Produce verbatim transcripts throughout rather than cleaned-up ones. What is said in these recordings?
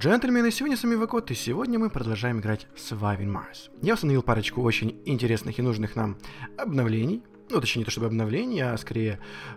джентльмены, сегодня с вами Вакот, и сегодня мы продолжаем играть в Surviving Mars. Я установил парочку очень интересных и нужных нам обновлений. Ну, точнее, не то чтобы обновлений, а скорее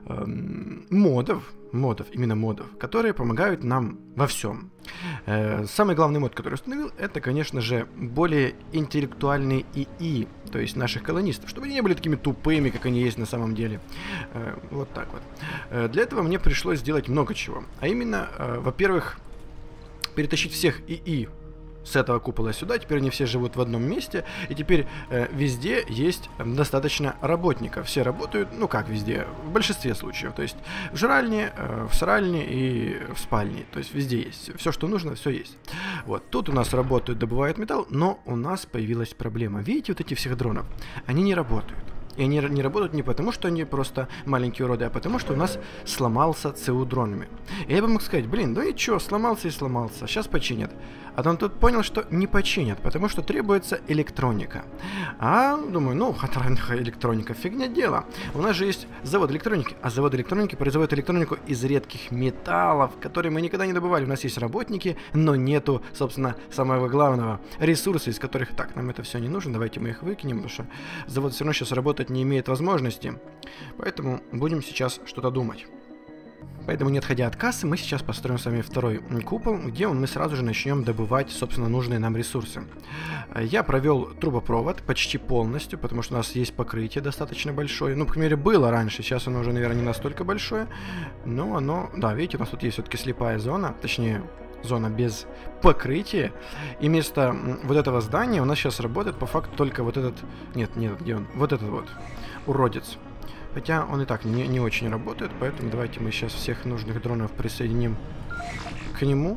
эм, модов, модов, именно модов, которые помогают нам во всем. Э, самый главный мод, который я установил, это, конечно же, более интеллектуальный ИИ, то есть наших колонистов, чтобы они не были такими тупыми, как они есть на самом деле. Э, вот так вот. Э, для этого мне пришлось сделать много чего. А именно, э, во-первых, перетащить всех ИИ с этого купола сюда, теперь они все живут в одном месте, и теперь э, везде есть достаточно работников. Все работают, ну как везде, в большинстве случаев, то есть в жральне, э, в сральне и в спальне, то есть везде есть. Все, что нужно, все есть. Вот, тут у нас работают, добывают металл, но у нас появилась проблема. Видите вот этих всех дронов? Они не работают. И они не работают не потому, что они просто маленькие уроды, а потому, что у нас сломался ЦУ дронами. И я бы мог сказать, блин, ну и чё, сломался и сломался, сейчас починят. А он тут понял, что не починят, потому что требуется электроника. А, думаю, ну, электроника, фигня дело. У нас же есть завод электроники, а завод электроники производит электронику из редких металлов, которые мы никогда не добывали. У нас есть работники, но нету, собственно, самого главного, ресурса, из которых, так, нам это все не нужно, давайте мы их выкинем, потому что завод все равно сейчас работать не имеет возможности. Поэтому будем сейчас что-то думать. Поэтому, не отходя от кассы, мы сейчас построим с вами второй купол, где мы сразу же начнем добывать, собственно, нужные нам ресурсы. Я провел трубопровод почти полностью, потому что у нас есть покрытие достаточно большое. Ну, по крайней мере, было раньше, сейчас оно уже, наверное, не настолько большое. Но оно, да, видите, у нас тут есть все-таки слепая зона, точнее, зона без покрытия. И вместо вот этого здания у нас сейчас работает по факту только вот этот... Нет, нет, где он? Вот этот вот уродец. Хотя он и так не, не очень работает, поэтому давайте мы сейчас всех нужных дронов присоединим к нему.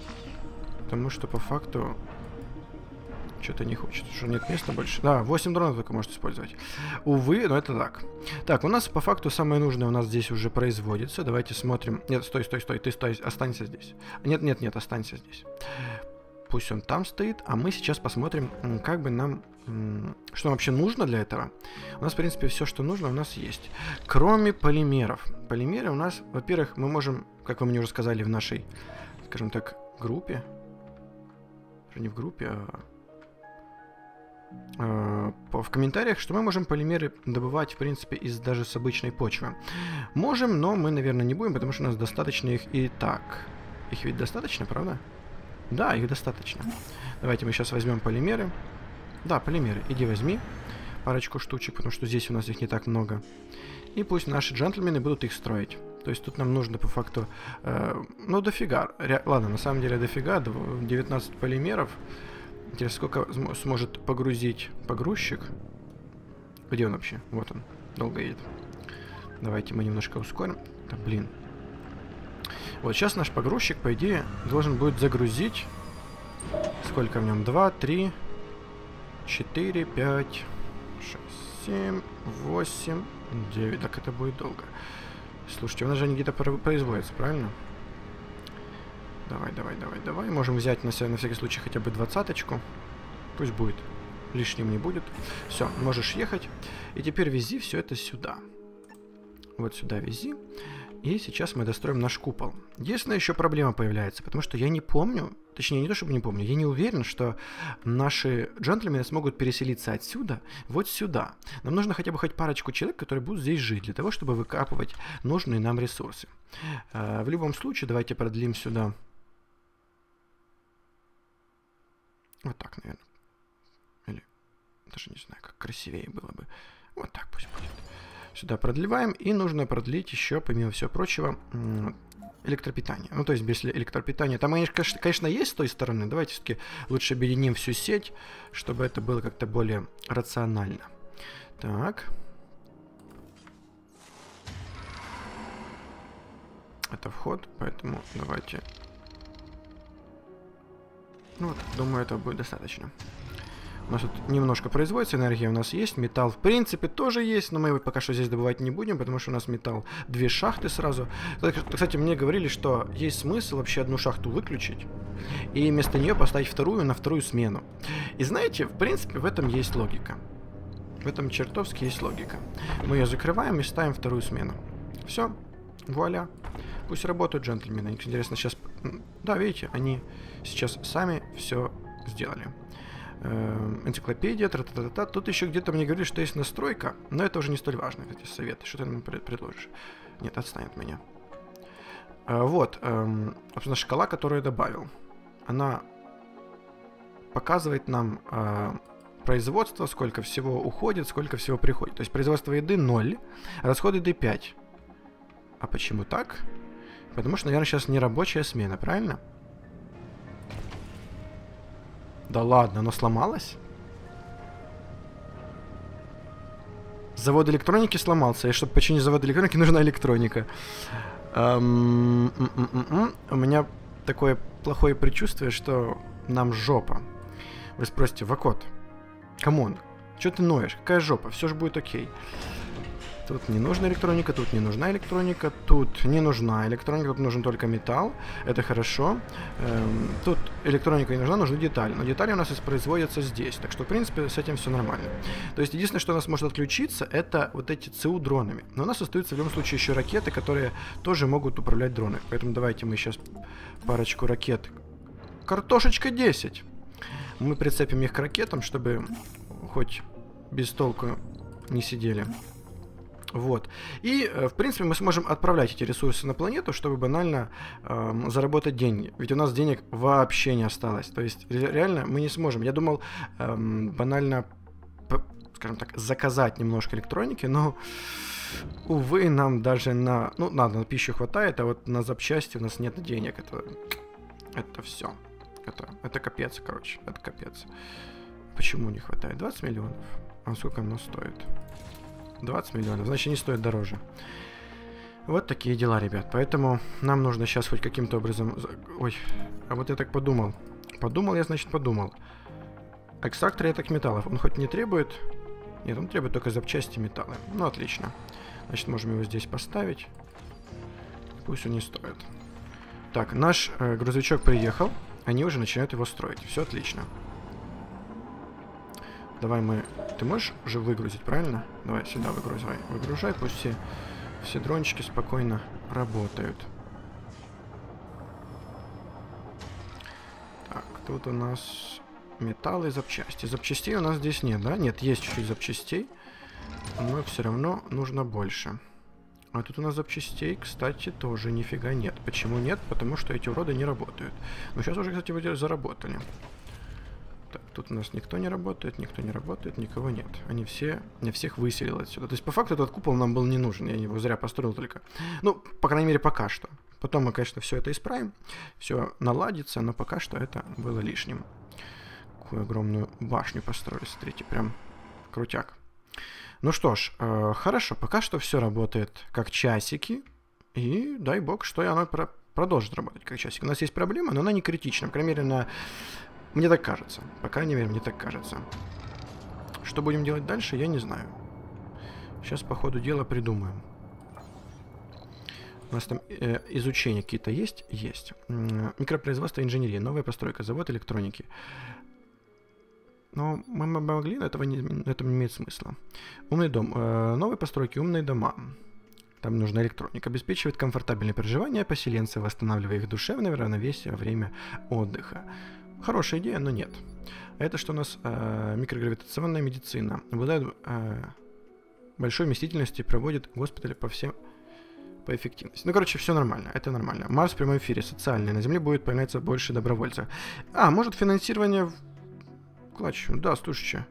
Потому что по факту что-то не хочет, что нет места больше. Да, восемь дронов только может использовать. Увы, но это так. Так, у нас по факту самое нужное у нас здесь уже производится. Давайте смотрим. Нет, стой, стой, стой, ты стой, останься здесь. Нет, нет, нет, останься здесь. Пусть он там стоит, а мы сейчас посмотрим, как бы нам, что нам вообще нужно для этого. У нас, в принципе, все, что нужно, у нас есть. Кроме полимеров. Полимеры у нас, во-первых, мы можем, как вы мне уже сказали в нашей, скажем так, группе. Не в группе, а, а в комментариях, что мы можем полимеры добывать, в принципе, из даже с обычной почвы. Можем, но мы, наверное, не будем, потому что у нас достаточно их и так. Их ведь достаточно, правда? Да, их достаточно. Давайте мы сейчас возьмем полимеры. Да, полимеры. Иди возьми парочку штучек, потому что здесь у нас их не так много. И пусть наши джентльмены будут их строить. То есть тут нам нужно по факту... Э, ну, дофига. Ре... Ладно, на самом деле дофига. девятнадцать полимеров. Интересно, сколько см сможет погрузить погрузчик? Где он вообще? Вот он. Долго едет. Давайте мы немножко ускорим. Да, блин. Вот сейчас наш погрузчик, по идее, должен будет загрузить... Сколько в нем? два, три, четыре, пять, шесть, семь, восемь, девять. Так это будет долго. Слушайте, у нас же они где-то производятся, правильно? Давай, давай, давай, давай. Можем взять на, на всякий случай хотя бы двадцаточку. Пусть будет. Лишним не будет. Все, можешь ехать. И теперь вези все это сюда. Вот сюда вези. И сейчас мы достроим наш купол. Единственная еще проблема появляется, потому что я не помню, точнее не то чтобы не помню, я не уверен, что наши джентльмены смогут переселиться отсюда вот сюда. Нам нужно хотя бы хоть парочку человек, которые будут здесь жить, для того, чтобы выкапывать нужные нам ресурсы. А, в любом случае, давайте продлим сюда. Вот так, наверное. Или даже не знаю, как красивее было бы. Вот так пусть будет. Сюда продлеваем, и нужно продлить еще, помимо всего прочего, электропитание. Ну, то есть без электропитания. Там, конечно, есть с той стороны. Давайте все-таки лучше объединим всю сеть, чтобы это было как-то более рационально. Так. Это вход, поэтому давайте... Ну, вот, думаю, этого будет достаточно. У нас тут немножко производится, энергия у нас есть, металл в принципе тоже есть, но мы его пока что здесь добывать не будем, потому что у нас металл две шахты сразу. Кстати, мне говорили, что есть смысл вообще одну шахту выключить и вместо нее поставить вторую на вторую смену. И знаете, в принципе, в этом есть логика. В этом чертовски есть логика. Мы ее закрываем и ставим вторую смену. Все, вуаля. Пусть работают джентльмены. Интересно, сейчас... Да, видите, они сейчас сами все сделали. Э, энциклопедия, тра-та-та-та. Тут еще где-то мне говорили, что есть настройка, но это уже не столь важно, эти советы. Что ты нам предложишь? Нет, отстань от меня. Э, вот, э, собственно, шкала, которую я добавил. Она показывает нам э, производство, сколько всего уходит, сколько всего приходит. То есть производство еды ноль, расход еды пять. А почему так? Потому что, наверное, сейчас не рабочая смена, правильно? Да ладно, оно сломалось? Завод электроники сломался, и чтобы починить завод электроники, нужна электроника. Эм, м -м -м -м. У меня такое плохое предчувствие, что нам жопа. Вы спросите, Вакот, камон, что ты ноешь? Какая жопа? Все же будет окей. Тут не нужна электроника, тут не нужна электроника, тут не нужна электроника, тут нужен только металл. Это хорошо. Эм, тут электроника не нужна, нужны детали. Но детали у нас производятся здесь. Так что, в принципе, с этим все нормально. То есть, единственное, что у нас может отключиться, это вот эти ЦУ дронами. Но у нас остаются в любом случае еще ракеты, которые тоже могут управлять дронами. Поэтому давайте мы сейчас парочку ракет. Картошечка десять. Мы прицепим их к ракетам, чтобы хоть без толку не сидели. Вот. И, в принципе, мы сможем отправлять эти ресурсы на планету, чтобы банально эм, заработать деньги. Ведь у нас денег вообще не осталось. То есть, реально, мы не сможем. Я думал эм, банально, скажем так, заказать немножко электроники, но, увы, нам даже на... Ну, надо, на пищу хватает, а вот на запчасти у нас нет денег. Это, это все. Это, это капец, короче. Это капец. Почему не хватает? двадцать миллионов. А сколько оно стоит? двадцать миллионов, значит, не стоит дороже. Вот такие дела, ребят. Поэтому нам нужно сейчас хоть каким-то образом... Ой, а вот я так подумал. Подумал я, значит, подумал. Экстрактор редких металлов. Он хоть не требует... Нет, он требует только запчасти металла. Ну, отлично. Значит, можем его здесь поставить. Пусть он не стоит. Так, наш э, грузовичок приехал. Они уже начинают его строить. Все отлично. Давай мы... Ты можешь же выгрузить, правильно? Давай сюда выгружай. Выгружай, пусть все, все дрончики спокойно работают. Так, тут у нас металл и запчасти. Запчастей у нас здесь нет, да? Нет, есть чуть-чуть запчастей. Но все равно нужно больше. А тут у нас запчастей, кстати, тоже нифига нет. Почему нет? Потому что эти уроды не работают. Но сейчас уже, кстати, вроде заработали. Так, тут у нас никто не работает, никто не работает, никого нет. Они все, я всех выселил отсюда. То есть, по факту, этот купол нам был не нужен. Я его зря построил только. Ну, по крайней мере, пока что. Потом мы, конечно, все это исправим. Все наладится, но пока что это было лишним. Какую огромную башню построили, смотрите, прям крутяк. Ну что ж, э, хорошо, пока что все работает как часики. И дай бог, что и оно про продолжит работать как часики. У нас есть проблема, но она не критична. По крайней мере, на... Мне так кажется. По крайней мере, мне так кажется. Что будем делать дальше, я не знаю. Сейчас по ходу дела придумаем. У нас там э, изучения какие-то есть? Есть. Микропроизводство, инженерия, новая постройка, завод электроники. Но мы могли, но этого не, это не имеет смысла. Умный дом. Э, новые постройки, умные дома. Там нужна электроника. Обеспечивает комфортабельное проживание поселенцев, восстанавливая их душевное равновесие во время отдыха. Хорошая идея, но нет. А это что у нас? Э, микрогравитационная медицина. Обладает э, большой вместительностью, проводит госпитали по всем... по эффективности. Ну, короче, все нормально. Это нормально. Марс в прямом эфире. Социальный. На Земле будет появляться больше добровольцев. А, может финансирование... В... Клатч. Да, слушайте.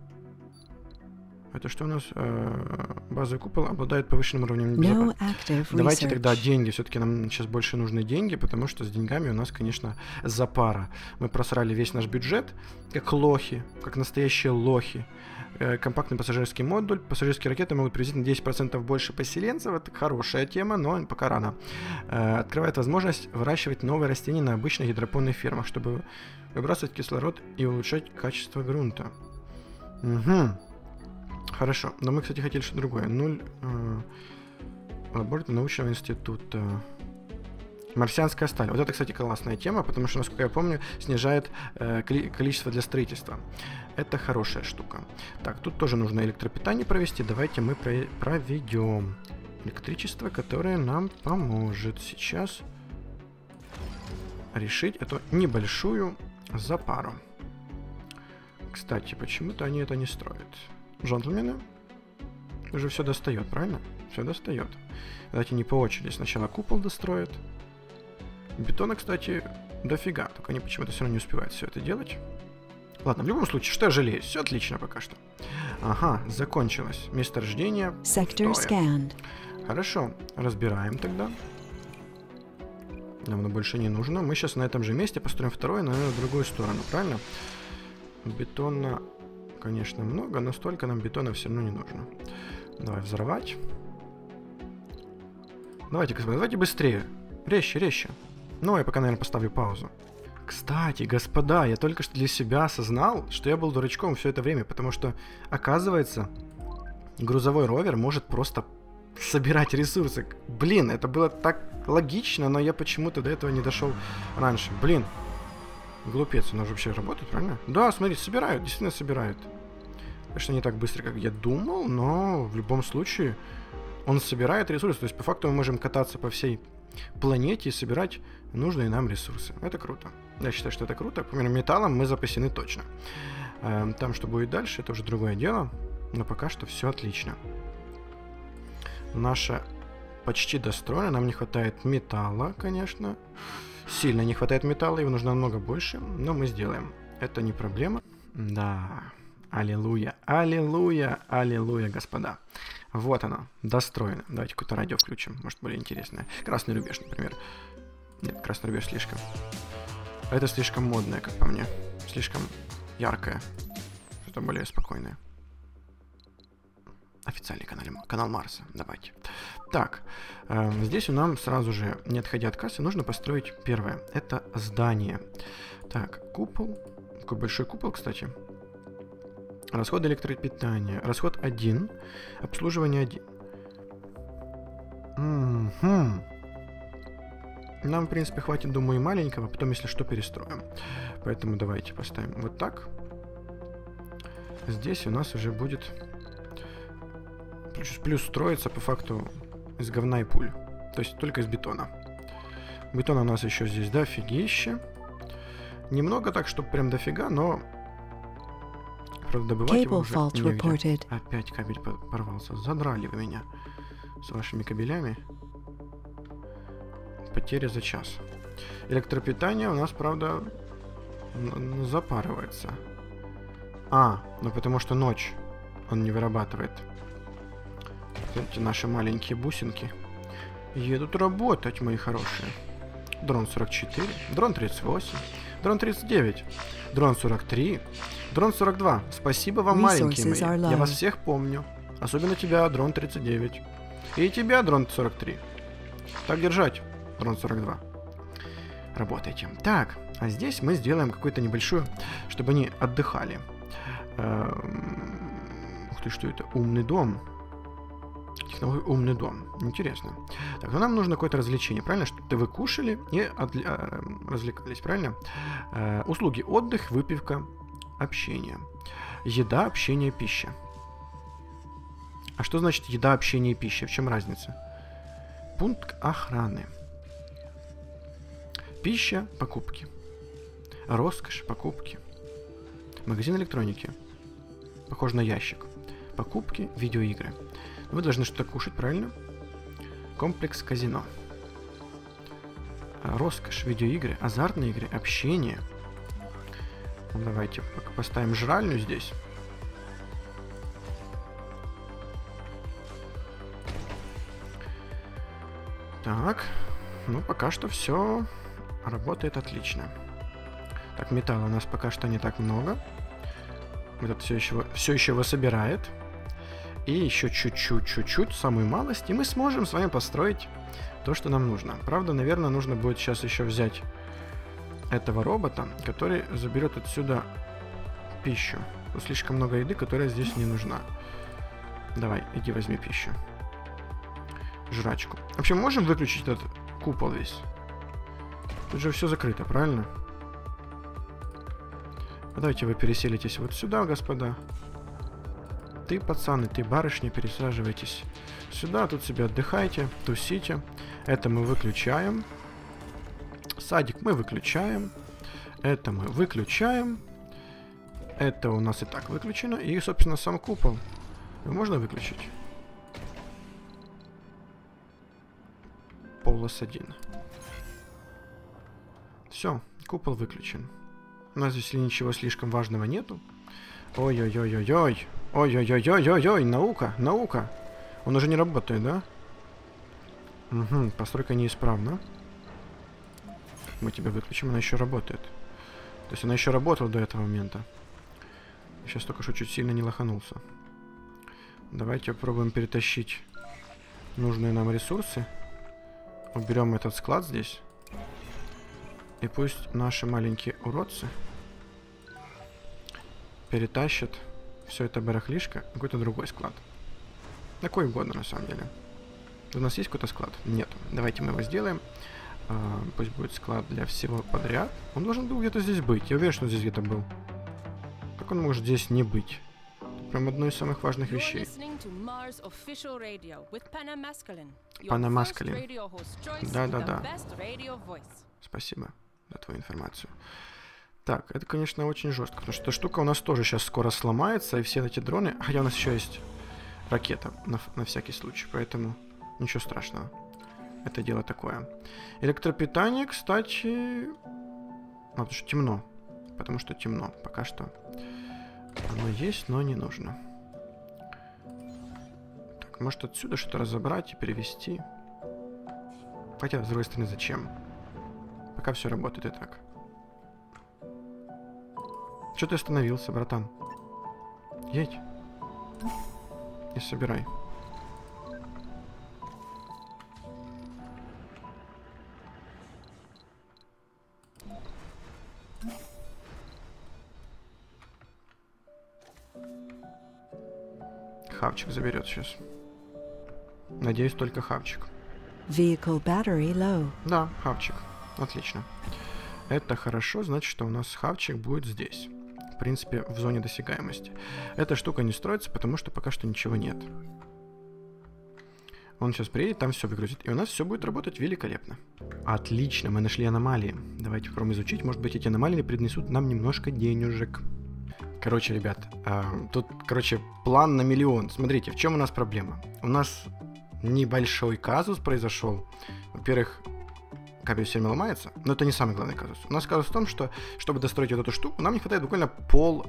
Это что у нас? Э, базовый купол обладает повышенным уровнем безопасности. No Давайте тогда деньги. Все-таки нам сейчас больше нужны деньги, потому что с деньгами у нас, конечно, запара. Мы просрали весь наш бюджет, как лохи, как настоящие лохи. Э, компактный пассажирский модуль. Пассажирские ракеты могут привезти на десять процентов больше поселенцев. Это хорошая тема, но пока рано. Э, открывает возможность выращивать новые растения на обычных гидропонных фермах, чтобы выбрасывать кислород и улучшать качество грунта. Угу. Хорошо, но мы, кстати, хотели что-то другое. Нуль. Э, лаборатория научного института. Марсианская сталь. Вот это, кстати, классная тема, потому что, насколько я помню, снижает э, количество для строительства. Это хорошая штука. Так, тут тоже нужно электропитание провести. Давайте мы про проведем. Электричество, которое нам поможет сейчас решить эту небольшую запару. Кстати, почему-то они это не строят. Джентльмены, уже все достает, правильно? Все достает. Давайте не по очереди. Сначала купол достроят. Бетона, кстати, дофига. Только они почему-то все равно не успевают все это делать. Ладно, в любом случае, что я жалею? Все отлично пока что. Ага, закончилось. Месторождение. Хорошо, разбираем тогда. Нам оно больше не нужно. Мы сейчас на этом же месте построим второе, но в другую сторону, правильно? Бетона, конечно, много, но столько нам бетона все равно не нужно. Давай взорвать. Давайте, господа, давайте быстрее. Резче, резче. Ну, я пока, наверное, поставлю паузу. Кстати, господа, я только что для себя осознал, что я был дурачком все это время, потому что, оказывается, грузовой ровер может просто собирать ресурсы. Блин, это было так логично, но я почему-то до этого не дошел раньше. Блин, глупец, он уже вообще работает, правильно? Да, смотри, собирают, действительно собирают. Конечно, не так быстро, как я думал, но в любом случае он собирает ресурсы. То есть, по факту, мы можем кататься по всей планете и собирать нужные нам ресурсы. Это круто. Я считаю, что это круто. По мере металлом мы запасены точно. Там, что будет дальше, это уже другое дело. Но пока что все отлично. Наша почти достроена. Нам не хватает металла, конечно. Сильно не хватает металла. Его нужно намного больше. Но мы сделаем. Это не проблема. Да. Аллилуйя. Аллилуйя. Аллилуйя, господа. Вот оно. Достроено. Давайте какое-то радио включим. Может, более интересное. Красный рубеж, например. Нет, красный рубеж слишком. Это слишком модное, как по мне. Слишком яркое. Что-то более спокойное. Официальный канал, канал Марса. Давайте. Так, э, здесь у нас сразу же, не отходя от кассы, нужно построить первое. Это здание. Так, купол. Такой большой купол, кстати. Расход электропитания. Расход один. Обслуживание один. М-м-м. Нам, в принципе, хватит, думаю, и маленького. Потом, если что, перестроим. Поэтому давайте поставим вот так. Здесь у нас уже будет... Плюс, плюс строится, по факту, из говна и пуль. То есть только из бетона. Бетона у нас еще здесь дофигища. Немного так, чтобы прям дофига, но... Правда, добывать его уже негде. Опять кабель порвался. Задрали вы меня с вашими кабелями. Потери за час. Электропитание у нас, правда, запарывается. А, ну потому что ночь он не вырабатывает. Эти наши маленькие бусинки едут работать, мои хорошие. Дрон сорок четыре, дрон тридцать восемь, дрон тридцать девять, дрон сорок три, дрон сорок два. Спасибо вам, маленькие мои. Я вас всех помню. Особенно тебя, дрон тридцать девять. И тебя, дрон сорок три. Так держать, дрон сорок два. Работайте. Так, а здесь мы сделаем какую-то небольшую, чтобы они отдыхали. Ух ты, что это? Умный дом. Технология умный дом. Интересно. Так, ну нам нужно какое-то развлечение, правильно? Чтобы вы кушали и отли... развлекались, правильно? Э, услуги, отдых, выпивка, общение. Еда, общение, пища. А что значит еда, общение, пища? В чем разница? Пункт охраны. Пища, покупки. Роскошь, покупки. Магазин электроники. Похож на ящик. Покупки, видеоигры. Вы должны что-то кушать, правильно? Комплекс казино. Роскошь, видеоигры, азартные игры, общение. Ну, давайте поставим жральню здесь. Так, ну пока что все работает отлично. Так, металла у нас пока что не так много. Этот все еще, все еще его собирает. И еще чуть-чуть, чуть-чуть, самую малость, и мы сможем с вами построить то, что нам нужно. Правда, наверное, нужно будет сейчас еще взять этого робота, который заберет отсюда пищу. Тут слишком много еды, которая здесь не нужна. Давай, иди возьми пищу. Жрачку. Вообще, можем выключить этот купол весь? Тут же все закрыто, правильно? Давайте вы переселитесь вот сюда, господа. ты, пацан, и ты, барышня, пересаживайтесь сюда, тут себе отдыхайте, тусите. Это мы выключаем. Садик мы выключаем. Это мы выключаем. Это у нас и так выключено. И, собственно, сам купол. Его можно выключить? Полос один. Все, купол выключен. У нас здесь ничего слишком важного нету. Ой-ой-ой-ой-ой. Ой-ой-ой-ой-ой-ой. Наука, наука. Он уже не работает, да? Угу, постройка неисправна. Мы тебя выключим, она еще работает. То есть она еще работала до этого момента. Сейчас только что чуть сильно не лоханулся. Давайте попробуем перетащить нужные нам ресурсы. Уберем этот склад здесь. И пусть наши маленькие уродцы перетащат все это барахлишко в какой-то другой склад. Какой угодно, на самом деле. У нас есть какой-то склад? Нет. Давайте мы его сделаем. А, пусть будет склад для всего подряд. Он должен был где-то здесь быть. Я уверен, что он здесь где-то был. Как он может здесь не быть? Прям одно из самых важных вещей. Панамаскалин. Да-да-да. Спасибо за твою информацию. Так, это, конечно, очень жестко, потому что эта штука у нас тоже сейчас скоро сломается, и все эти дроны... Хотя у нас еще есть ракета на, на всякий случай, поэтому ничего страшного. Это дело такое. Электропитание, кстати... А, потому что темно. Потому что темно. Пока что оно есть, но не нужно. Так, может отсюда что-то разобрать и перевести. Хотя, с другой стороны, зачем? Пока все работает и так. Че ты остановился, братан? Едь. И собирай. Хавчик заберет сейчас. Надеюсь, только хавчик. Vehicle battery low. Да, хавчик. Отлично. Это хорошо, значит, что у нас хавчик будет здесь. В принципе, в зоне досягаемости. Эта штука не строится, потому что пока что ничего нет. Он сейчас приедет, там все выгрузит. И у нас все будет работать великолепно. Отлично, мы нашли аномалии. Давайте попробуем изучить. Может быть, эти аномалии принесут нам немножко денежек. Короче, ребят, э, тут, короче, план на миллион. Смотрите, в чем у нас проблема? У нас небольшой казус произошел. Во-первых, кабель все время ломается, но это не самый главный казус. У нас казус в том, что, чтобы достроить вот эту штуку, нам не хватает буквально пол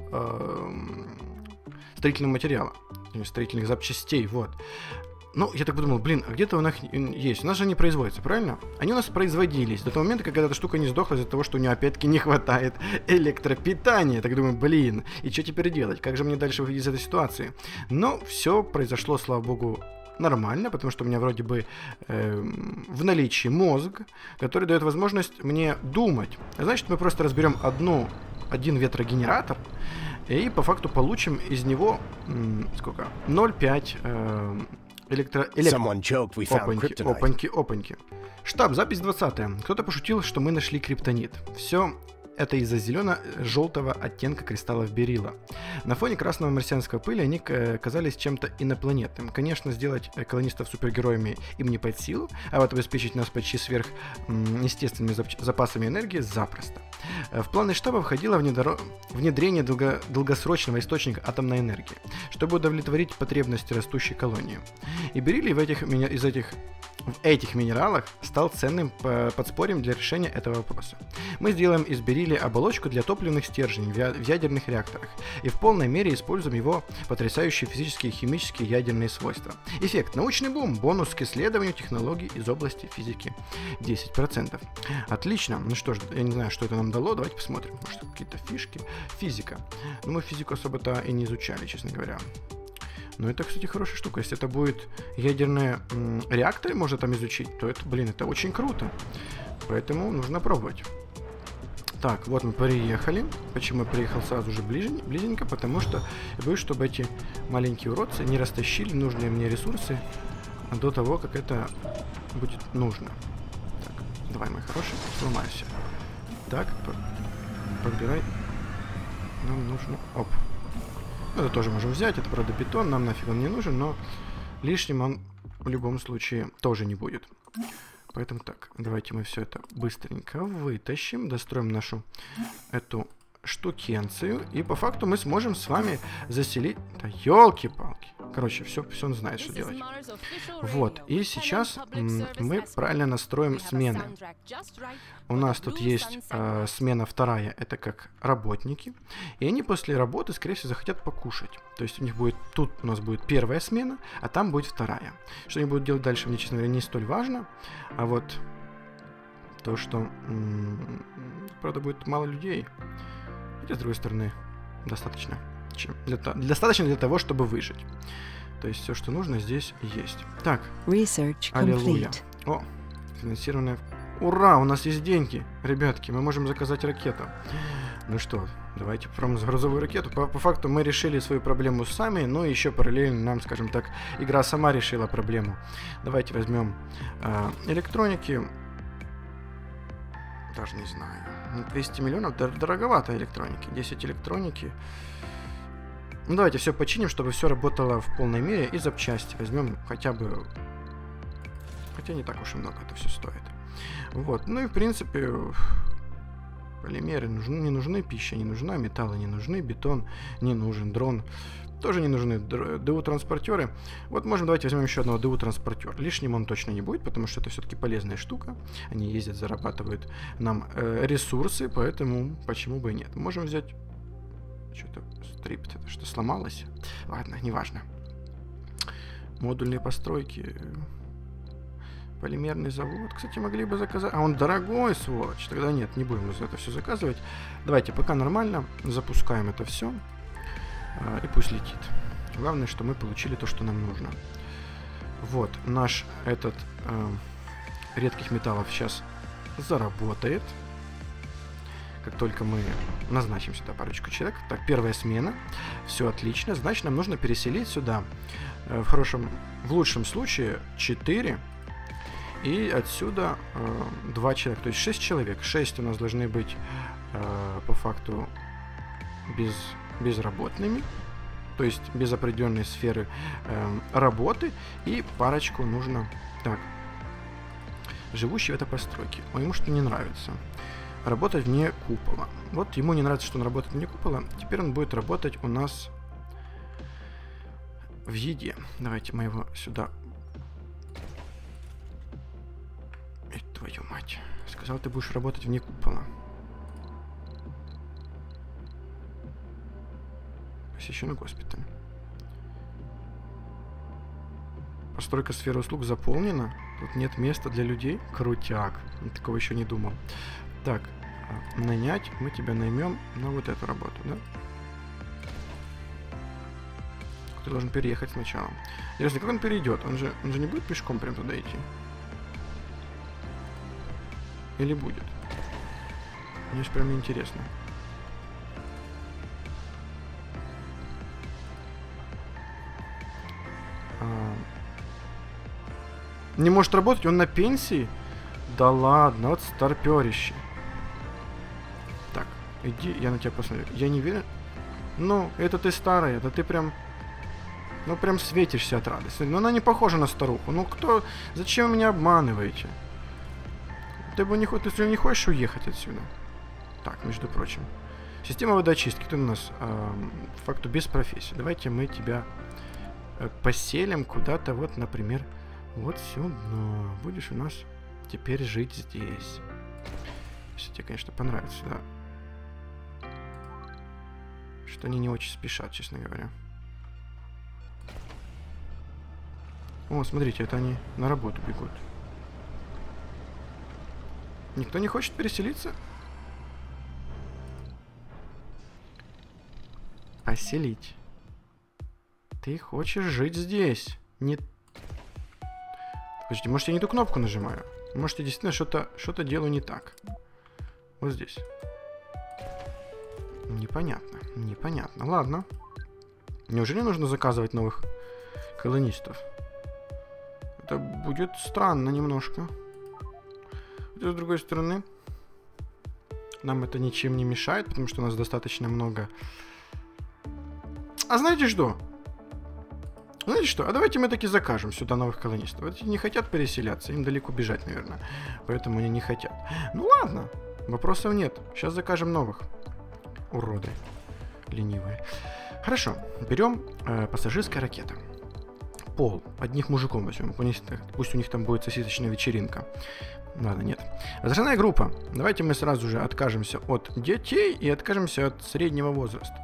э, строительного материала, строительных запчастей, вот. Ну, я так подумал, блин, а где-то у нас есть. У нас же они производятся, правильно? Они у нас производились до того момента, когда эта штука не сдохла из-за того, что у нее опять-таки не хватает электропитания. Так думаю, блин, и что теперь делать? Как же мне дальше выйти из этой ситуации? Но все произошло, слава богу, нормально, потому что у меня вроде бы э, в наличии мозг, который дает возможность мне думать. Значит, мы просто разберем одну, один ветрогенератор и по факту получим из него м, сколько? ноль целых пять э, электро... электро... Опаньки, опаньки, опаньки. Штаб, запись двадцатая. Кто-то пошутил, что мы нашли криптонит. Все это из-за зелено-желтого оттенка кристаллов берилла. На фоне красного марсианского пыли они казались чем-то инопланетным. Конечно, сделать колонистов супергероями им не под силу, а вот обеспечить нас почти сверх естественными запасами энергии запросто. В планы штаба входило внедро... внедрение долго... долгосрочного источника атомной энергии, чтобы удовлетворить потребности растущей колонии. И бериллий в этих... из этих... в этих минералах стал ценным подспорьем для решения этого вопроса. Мы сделаем из бериллия оболочку для топливных стержней в ядерных реакторах и в полной мере используем его потрясающие физические и химические ядерные свойства. Эффект: научный бум, бонус к исследованию технологий из области физики десять процентов. Отлично. Ну что ж, я не знаю, что это нам дало. Давайте посмотрим. Может, какие-то фишки. Физика. Но мы физику особо-то и не изучали, честно говоря. Но это, кстати, хорошая штука. Если это будет ядерные м, реакторы, можно там изучить, то это, блин, это очень круто. Поэтому нужно пробовать. Так, вот мы приехали. Почему я приехал сразу же ближень, близенько? Потому что я боюсь, чтобы эти маленькие уродцы не растащили нужные мне ресурсы до того, как это будет нужно. Так, давай, мой хороший, сломайся. Так, подбирай. Нам нужно... Оп. Это тоже можем взять. Это, правда, бетон. Нам нафиг он не нужен, но лишним он в любом случае тоже не будет. Поэтому так, давайте мы все это быстренько вытащим. Достроим нашу эту штукенцию. И по факту мы сможем с вами заселить... Да елки-палки. Короче, все, все он знает, что делать. Вот, и сейчас мы правильно настроим смены. У нас тут есть э, смена вторая, это как работники. И они после работы, скорее всего, захотят покушать. То есть у них будет, тут у нас будет первая смена, а там будет вторая. Что они будут делать дальше, мне, честно говоря, не столь важно. А вот то, что, правда, будет мало людей. Хотя, с другой стороны, достаточно. Чем? Для, достаточно для того, чтобы выжить. То есть все, что нужно, здесь есть. Так. Research Аллилуйя. complete. О, финансированное. Ура, у нас есть деньги. Ребятки, мы можем заказать ракету. Ну что, давайте попробуем грузовую ракету. По, по факту мы решили свою проблему сами, но еще параллельно нам, скажем так, игра сама решила проблему. Давайте возьмем э, электроники. Даже не знаю. двести миллионов, дор дороговато электроники. десять электроники. Ну, давайте все починим, чтобы все работало в полной мере. И запчасти возьмем хотя бы... Хотя не так уж и много это все стоит. Вот. Ну и, в принципе, полимеры нужны, не нужны, пища не нужна, металлы не нужны, бетон не нужен, дрон тоже не нужны, ДУ-транспортеры. Вот можем, давайте возьмем еще одного ДУ-транспортера. Лишним он точно не будет, потому что это все-таки полезная штука. Они ездят, зарабатывают нам э, ресурсы, поэтому почему бы и нет. Можем взять... Что-то стрипт, это что, сломалось? Ладно, неважно. Модульные постройки. Полимерный завод. Кстати, могли бы заказать... А он дорогой, сволочь. Тогда нет, не будем это все заказывать. Давайте, пока нормально. Запускаем это все. А, и пусть летит. Главное, что мы получили то, что нам нужно. Вот, наш этот э, редких металлов сейчас заработает. Как только мы назначим сюда парочку человек. Так, первая смена. Все отлично. Значит, нам нужно переселить сюда э, в хорошем, в лучшем случае четыре. И отсюда э, два человека. То есть шесть человек. шесть у нас должны быть э, по факту без, безработными. То есть без определенной сферы э, работы. И парочку нужно... Так. Живущий в этой постройке. Ой, ему что не нравится. Работать вне купола. Вот ему не нравится, что он работает вне купола. Теперь он будет работать у нас в еде. Давайте мы его сюда... Эй, твою мать. Сказал, ты будешь работать вне купола. Посещенный госпиталь. Постройка сферы услуг заполнена. Тут нет места для людей. Крутяк. Я такого еще не думал. Так, нанять, мы тебя наймем на вот эту работу, да? Ты должен переехать сначала. Интересно, как он перейдет? Он же, он же не будет пешком прям туда идти? Или будет? Мне же прям интересно. А... Не может работать? Он на пенсии? Да ладно, вот старпёрище. Так, иди, я на тебя посмотрю. Я не верю. Ну, это ты старая, это ты прям... Ну, прям светишься от радости. Но она не похожа на старуху. Ну, кто... Зачем вы меня обманываете? Ты бы не, ты же не хочешь уехать отсюда? Так, между прочим. Система водоочистки. Ты у нас, э, по факту, без профессии. Давайте мы тебя э, поселим куда-то, вот, например, вот сюда. Будешь у нас... Теперь жить здесь. Если тебе, конечно, понравится, да. Что они не очень спешат, честно говоря. О, смотрите, это они на работу бегут. Никто не хочет переселиться? Поселить. Ты хочешь жить здесь. Не... Подожди, может, я не ту кнопку нажимаю? Может, я действительно что-то что-то делаю не так. Вот здесь. Непонятно. Непонятно. Ладно. Неужели нужно заказывать новых колонистов? Это будет странно немножко. Хотя, с другой стороны, нам это ничем не мешает, потому что у нас достаточно много А знаете что? Знаете что? А давайте мы таки закажем сюда новых колонистов. Вот эти не хотят переселяться, им далеко бежать, наверное. Поэтому они не хотят. Ну ладно, вопросов нет. Сейчас закажем новых. Уроды. Ленивые. Хорошо, берем э, пассажирская ракета. Пол. Одних мужиков возьмем. Пусть у них там будет сосисочная вечеринка. Ладно, нет. Возрастная группа. Давайте мы сразу же откажемся от детей и откажемся от среднего возраста.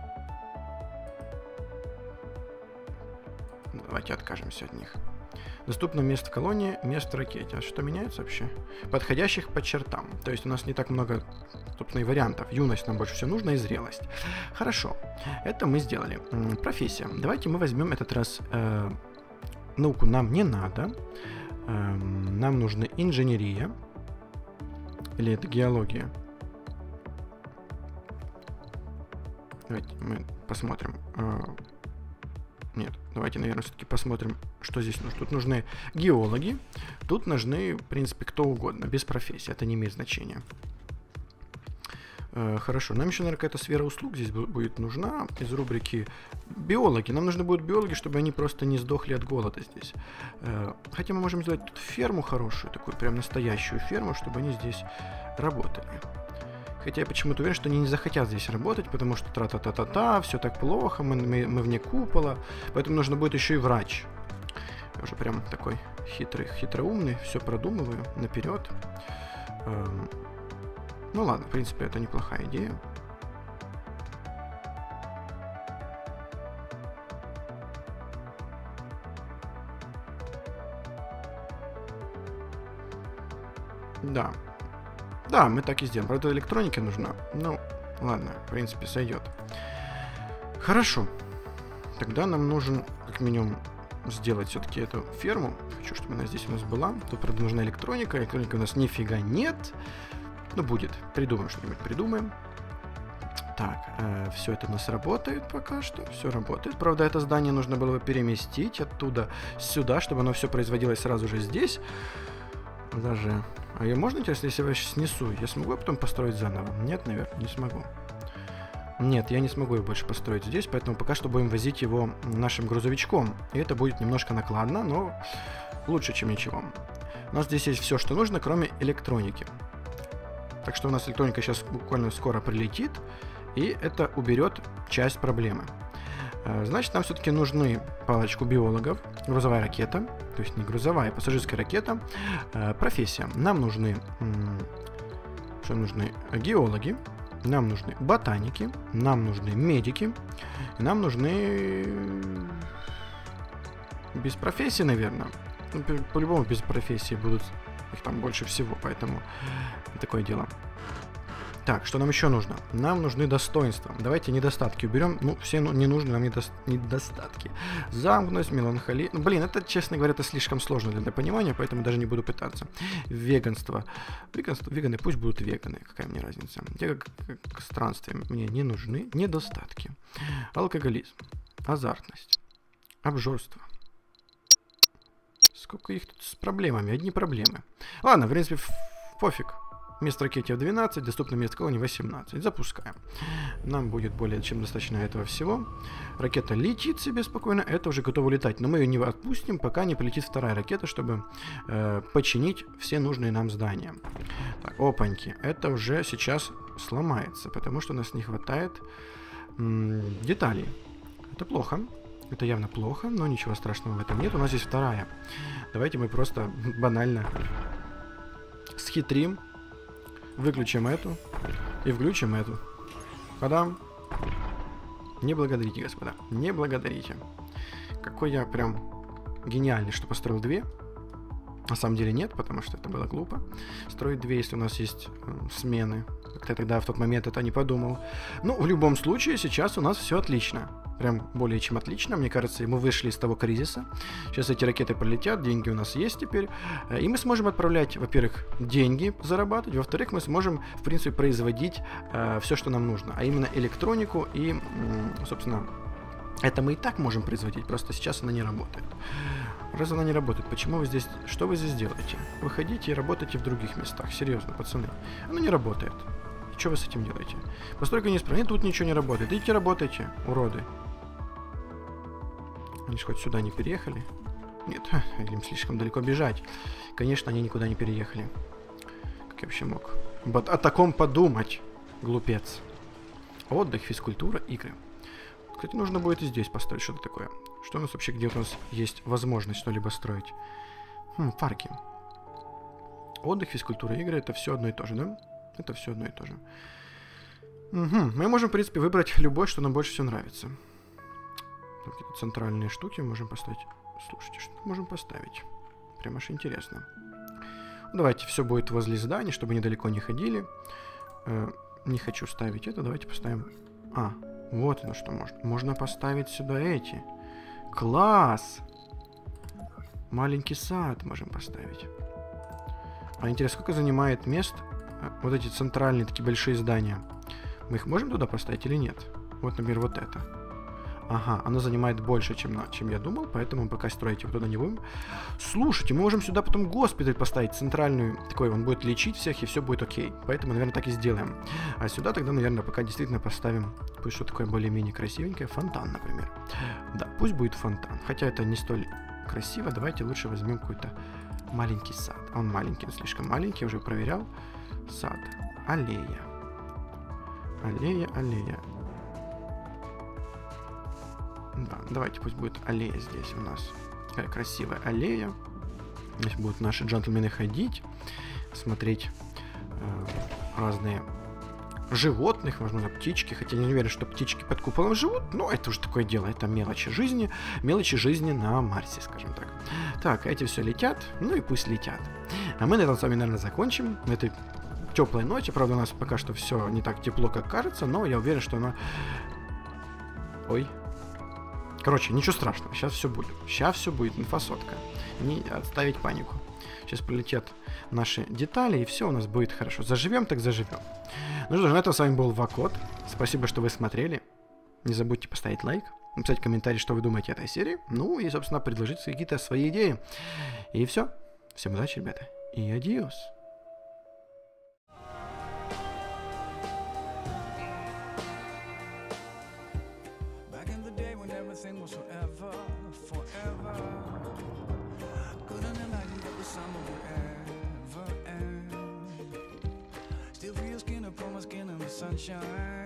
Давайте откажемся от них. Доступно место в колонии, место в ракете. А что меняется вообще? Подходящих по чертам. То есть у нас не так много, собственно, и вариантов. Юность нам больше всего нужна и зрелость. Хорошо. Это мы сделали. Профессия. Давайте мы возьмем этот раз... Э, науку нам не надо. Э, нам нужна инженерия. Или это геология? Давайте мы посмотрим... Э, Нет, давайте, наверное, все-таки посмотрим, что здесь нужно. Тут нужны геологи, тут нужны, в принципе, кто угодно, без профессии, это не имеет значения. Э, хорошо, нам еще, наверное, какая-то сфера услуг здесь будет нужна из рубрики биологи. Нам нужны будут биологи, чтобы они просто не сдохли от голода здесь. Э, хотя мы можем сделать тут ферму хорошую, такую прям настоящую ферму, чтобы они здесь работали. Хотя я почему-то уверен, что они не захотят здесь работать, потому что тра-та-та-та-та, все так плохо, мы, мы, мы вне купола, поэтому нужно будет еще и врач. Я уже прям такой хитрый, хитроумный, все продумываю наперед. Эм, ну ладно, в принципе, это неплохая идея. Да. Да, мы так и сделаем. Правда, электроника нужна. Ну, ладно, в принципе, сойдет. Хорошо. Тогда нам нужен, как минимум, сделать все-таки эту ферму. Хочу, чтобы она здесь у нас была. Тут, правда, нужна электроника. Электроники у нас нифига нет. Ну, будет. Придумаем что-нибудь, придумаем. Так, э, все это у нас работает пока что. Все работает. Правда, это здание нужно было бы переместить оттуда сюда, чтобы оно все производилось сразу же здесь. Даже... А ее можно, интересно, если я сейчас снесу, я смогу потом построить заново? Нет, наверное, не смогу. Нет, я не смогу его больше построить здесь, поэтому пока что будем возить его нашим грузовичком. И это будет немножко накладно, но лучше, чем ничего. У нас здесь есть все, что нужно, кроме электроники. Так что у нас электроника сейчас буквально скоро прилетит, и это уберет часть проблемы. Значит, нам все-таки нужны палочку биологов, грузовая ракета, то есть не грузовая, а пассажирская ракета, профессия. Нам нужны, что нужны геологи, нам нужны ботаники, нам нужны медики, и нам нужны без профессии, наверное. Ну, по-любому без профессии будут, их там больше всего, поэтому такое дело. Так, что нам еще нужно? Нам нужны достоинства. Давайте недостатки уберем. Ну, все ну, не нужны нам недо... недостатки. Замкнутость, меланхолия. Ну, блин, это, честно говоря, это слишком сложно для понимания, поэтому даже не буду пытаться. Веганство. Веганство. Веганы пусть будут веганы. Какая мне разница? Те, как, как странствия, мне не нужны. Недостатки. Алкоголизм. Азартность. Обжорство. Сколько их тут с проблемами? Одни проблемы. Ладно, в принципе, пофиг. Место ракете двенадцать, доступно место колонии восемнадцать. Запускаем. Нам будет более чем достаточно этого всего. Ракета летит себе спокойно, это уже готово летать. Но мы ее не отпустим, пока не полетит вторая ракета, чтобы э, починить все нужные нам здания. Так, опаньки. Это уже сейчас сломается, потому что у нас не хватает м- деталей. Это плохо. Это явно плохо, но ничего страшного в этом нет. У нас здесь вторая. Давайте мы просто банально схитрим. Выключим эту и включим эту. Подам. Не благодарите, господа. Не благодарите. Какой я прям гениальный, что построил две. На самом деле нет, потому что это было глупо. Строить две, если у нас есть э, смены. Как-то тогда в тот момент это не подумал. Ну, в любом случае, сейчас у нас все отлично. Прям более чем отлично. Мне кажется, мы вышли из того кризиса. Сейчас эти ракеты пролетят, деньги у нас есть теперь. И мы сможем отправлять, во-первых, деньги зарабатывать. Во-вторых, мы сможем, в принципе, производить э, все, что нам нужно. А именно электронику и, э, собственно, это мы и так можем производить. Просто сейчас она не работает. Раз она не работает, почему вы здесь... Что вы здесь делаете? Выходите и работайте в других местах. Серьезно, пацаны. Она не работает. Что вы с этим делаете? Постройка неисправна. Тут ничего не работает. Идите работайте, уроды. Они же хоть сюда не переехали? Нет, им слишком далеко бежать. Конечно, они никуда не переехали. Как я вообще мог о таком подумать, глупец. Отдых, физкультура, игры. Кстати, нужно будет и здесь построить что-то такое. Что у нас вообще, где у нас есть возможность что-либо строить? Хм, парки. Отдых, физкультура, игры — это все одно и то же, да? Это все одно и то же. Угу. Мы можем, в принципе, выбрать любой, что нам больше всего нравится. Какие-то центральные штуки можем поставить. Слушайте, что мы можем поставить? Прям аж интересно. Давайте, все будет возле зданий, чтобы недалеко не ходили. Э, не хочу ставить это, давайте поставим... А, вот оно что можно. Можно поставить сюда эти. Класс! Маленький сад можем поставить. А интересно, сколько занимает мест э, вот эти центральные такие большие здания? Мы их можем туда поставить или нет? Вот, например, вот это. Ага, оно занимает больше, чем, на, чем я думал, поэтому мы пока строить его туда не будем. Слушайте, мы можем сюда потом госпиталь поставить, центральную, такой, он будет лечить всех, и все будет окей. Поэтому, наверное, так и сделаем. А сюда тогда, наверное, пока действительно поставим, пусть что такое более-менее красивенькое, фонтан, например. Да, пусть будет фонтан, хотя это не столь красиво, давайте лучше возьмем какой-то маленький сад. Он маленький, он слишком маленький, уже проверял. Сад, аллея. Аллея, аллея. Да, давайте пусть будет аллея здесь у нас. Такая красивая аллея. Здесь будут наши джентльмены ходить, смотреть э, разные животных, возможно, птички. Хотя я не уверен, что птички под куполом живут, но это уже такое дело. Это мелочи жизни. Мелочи жизни на Марсе, скажем так. Так, эти все летят. Ну и пусть летят. А мы на этом с вами, наверное, закончим. На этой теплой ноте. Правда, у нас пока что все не так тепло, как кажется, но я уверен, что она... Ой... Короче, ничего страшного, сейчас все будет. Сейчас все будет, инфосотка. Не отставить панику. Сейчас полетят наши детали, и все у нас будет хорошо. Заживем, так заживем. Ну что ж, на этом с вами был Вакот. Спасибо, что вы смотрели. Не забудьте поставить лайк, написать комментарий, что вы думаете о этой серии. Ну и, собственно, предложить какие-то свои идеи. И все. Всем удачи, ребята. И адиос. Everything was forever, forever. Couldn't imagine that the summer would ever end. Still feel your skin upon my skin in the sunshine.